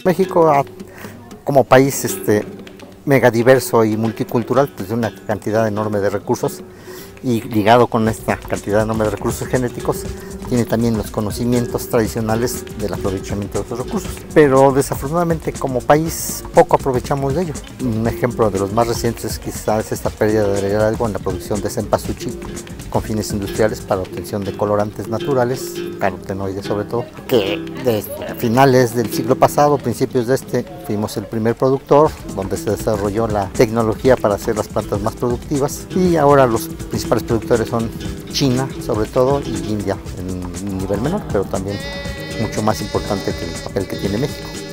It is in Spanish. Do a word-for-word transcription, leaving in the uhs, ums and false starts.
México, como país este, mega diverso y multicultural, pues de una cantidad enorme de recursos, y ligado con esta cantidad enorme de recursos genéticos, tiene también los conocimientos tradicionales del aprovechamiento de estos recursos. Pero desafortunadamente como país poco aprovechamos de ello. Un ejemplo de los más recientes quizás es esta pérdida de liderazgo en la producción de cempasúchil con fines industriales para obtención de colorantes naturales, carotenoides sobre todo, que desde finales del siglo pasado, principios de este, fuimos el primer productor, donde se desarrolló la tecnología para hacer las plantas más productivas, y ahora los principales productores son China sobre todo y India en un nivel menor, pero también mucho más importante que el papel que tiene México.